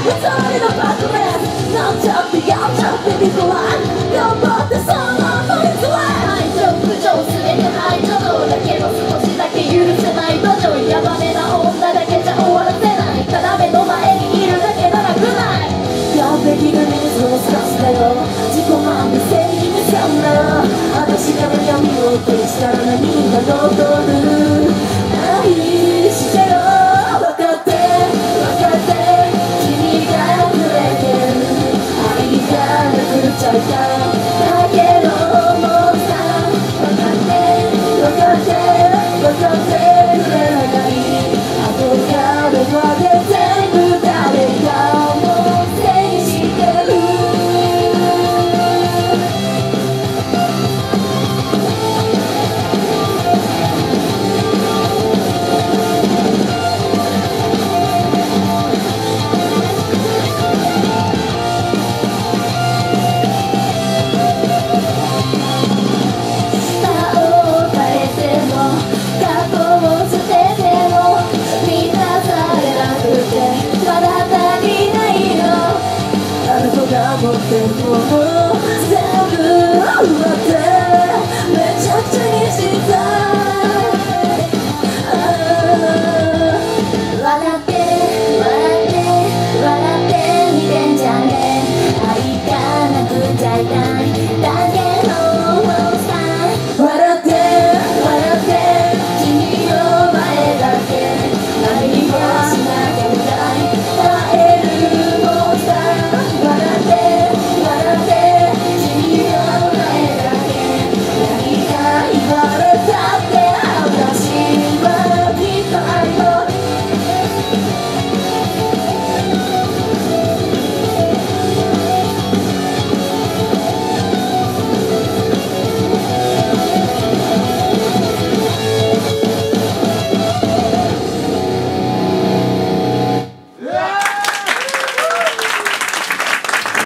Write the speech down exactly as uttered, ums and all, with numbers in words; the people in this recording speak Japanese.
人のバックレスなんちゃってやっちゃってビッグライン頑張ってその乗りづらい排除苦情すべて排除どうだけど少しだけ許せない土壌ヤバめな女だけじゃ終わらせないただ目の前にいるだけならくない完璧な水を差すなよ自己満で正義にさんな私が闇を消したら何が残る愛してよ分かって分かって君がくれてる愛がなくなっちゃっただけどもうさ分かって分かって分かってくれない後からまで全部誰かを制してる持ってるもの全部